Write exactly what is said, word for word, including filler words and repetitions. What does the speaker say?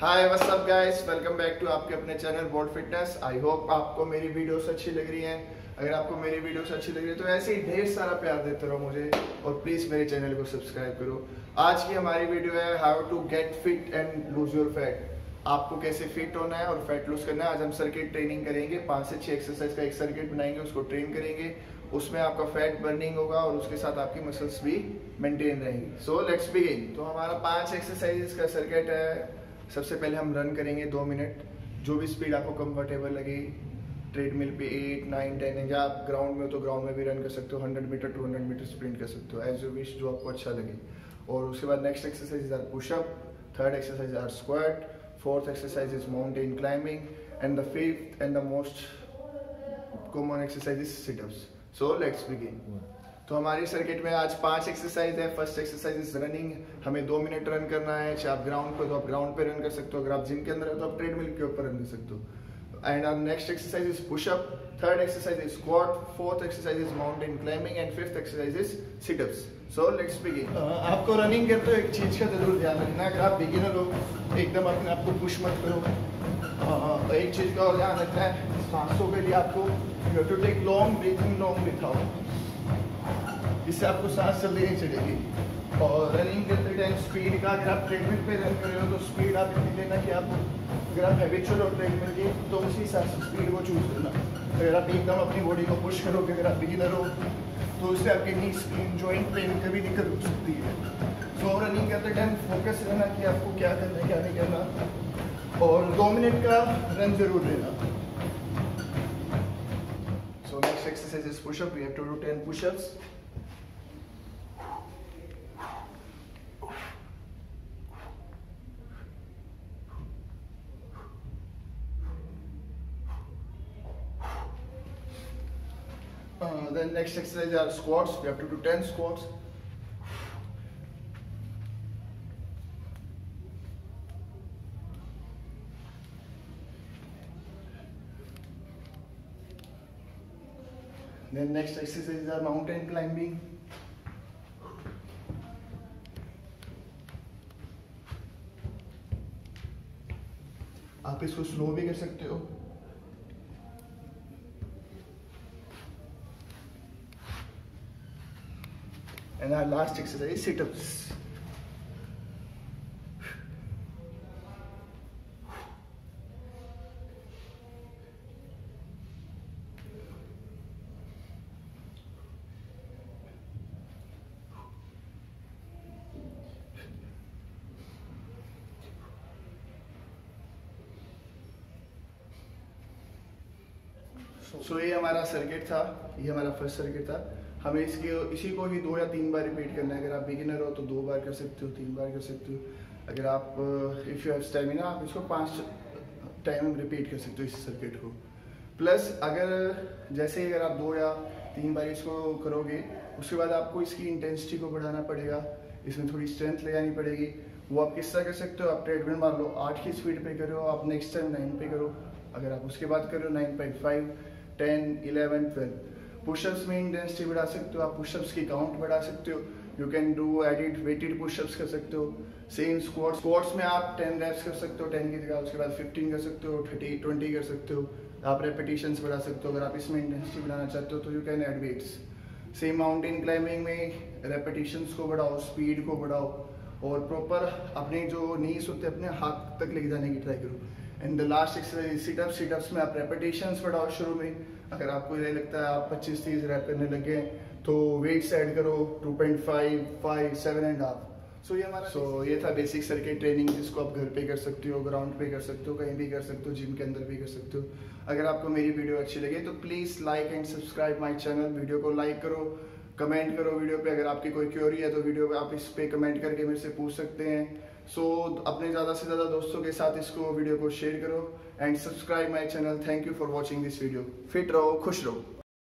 Hi what's up guys, welcome back to आपके अपने channel bold fitness. I hope आपको मेरी वीडियोस अच्छी लग रही हैं। अगर आपको मेरी वीडियोस अच्छी लग रही है तो ऐसे ही ढेर सारा प्यार देते रहो मुझे और प्लीज मेरे चैनल को सब्सक्राइब करो। आज की हमारी वीडियो है how to get fit and lose your fat. आपको कैसे फिट होना है और फैट लूज करना है। आज हम सर्किट ट्रेनिंग करेंगे, पांच से छह एक्सरसाइज का एक सर्किट बनाएंगे, उसको ट्रेन करेंगे। उसमें आपका फैट बर्निंग होगा और उसके साथ आपकी मसल्स भी मेंटेन रहेंगी। So let's begin. तो हमारा पांच एक्सरसाइजेस का सर्किट है। सबसे पहले हम रन करेंगे दो मिनट, जो भी स्पीड आपको कंफर्टेबल लगे। ट्रेडमिल पे एट नाइन टेन, या आप ग्राउंड में हो तो ग्राउंड में भी रन कर सकते हो। Hundred meter two hundred meter sprint कर सकते हो, एज यू विश, जो आपको अच्छा लगे। और उसके बाद next exercise are pushup, third exercise are squat, fourth exercise is mountain climbing and the fifth and the most common exercise is situps. So let's begin. तो हमारी सर्किट में आज पांच एक्सरसाइज है। First exercise is running. हमें दो minute run करना है। चाहे आप ग्राउंड पे तो आप ग्राउंड पे रन कर सकते हो, अगर आप जिम के अंदर हो तो आप ट्रेडमिल के ऊपर रन कर सकते हो। And our next exercise is pushup, third exercise is squat, fourth exercise is mountain climbing and fifth exercise is situps. So let's begin. आपको रनिंग करते हो एक चीज का जरूर ध्यान रखना, अगर आप बिगिनर हो एकदम अपने आप को पुश मत करो। uh, एक चीज का और ध्यान रखना है, सांसों के लिए आपको you have to take long breathing, long breath out, इससे आपको सांस जल्दी नहीं चढ़ेगी। और रनिंग करते टाइम स्पीड का, अगर आप ट्रेडमिल पे रन कर रहे हो तो स्पीड आप इतनी लेना कि आप, अगर आप हैबिचुअल हो ट्रेडमिल की तो उसी हिसाब से स्पीड को चूज करना। अगर आप एकदम अपनी बॉडी को पुश करोगे, अगर आप बिगिनर हो तो उससे आपके नी स्प्लिन, जॉइंट पेन की भी दिक्कत हो सकती है। सो रनिंग करते टाइम फोकस रहना कि आपको क्या करना है क्या नहीं करना, और दो मिनट का रन जरूर लेना। So next exercise is pushup. We have to do ten pushups. Uh, then next exercise are squats. We have to do ten squats. Then next exercise are mountain climbing. आप इसको slow भी कर सकते हो। And our last exercise is sit-ups. So so, ये हमारा circuit था, ये हमारा फर्स्ट सर्किट था। हमें इसके इसी को ही दो या तीन बार रिपीट करना है। अगर आप बिगिनर हो तो दो बार कर सकते हो, तीन बार कर सकते हो। अगर आप इफ़ यू हैव स्टेमिना, आप इसको पांच टाइम रिपीट कर सकते हो इस सर्किट को। प्लस अगर जैसे ही अगर आप दो या तीन बार इसको करोगे, उसके बाद आपको इसकी इंटेंसिटी को बढ़ाना पड़ेगा, इसमें थोड़ी स्ट्रेंथ ले आनी पड़ेगी। वो आप किस तरह कर सकते हो, आप ट्रेडमिल मान लो आठ की स्पीड पे करो, आप नेक्स्ट टाइम नाइन पे करो। अगर आप उसके बाद करो nine point five, ten, eleven, twelve. Pushups में इंटेंसिटी बढ़ा सकते हो, आप पुशअप्स की काउंट बढ़ा सकते हो। You can do added weighted pushups कर सकते हो। सेम स्क्वाट्स स्क्वाट्स में आप टेन रेप्स कर सकते हो, टेन की जगह उसके बाद फिफ्टीन कर सकते हो, थर्टी ट्वेंटी कर सकते हो। आप रेपिटेशंस बढ़ा सकते हो। अगर आप इसमें इंटेंसिटी बढ़ाना चाहते हो तो you can add weights. Same mountain climbing में रेपिटेशंस को बढ़ाओ, स्पीड को बढ़ाओ, और प्रॉपर अपने जो नीज होते हैं अपने हाथ तक लेके जाने की ट्राई करो। And the last exercise situps. Situps में आप रेपिटेशंस बढ़ाओ लगता है। अगर आपको ये लगता है आप पच्चीस तीस रैप करने लगे तो वेट्स ऐड करो, two point five, five, seven and half. So ये हमारा सो so, ये था बेसिक सर्किट ट्रेनिंग, जिसको आप घर पे कर सकते हो, ग्राउंड पे कर सकते हो, कहीं भी कर सकते हो, जिम के अंदर भी कर सकते हो। अगर आपको मेरी वीडियो अच्छी लगे तो please like and subscribe my channel. Video को लाइक करो, कमेंट करो वीडियो पे। अगर आपकी कोई क्वेरी है तो वीडियो पे आप इस पे कमेंट करके मेरे से पूछ सकते हैं। सो so, अपने ज़्यादा से ज़्यादा दोस्तों के साथ इसको वीडियो को शेयर करो and subscribe my channel. Thank you for watching this video. Fit रहो, खुश रहो।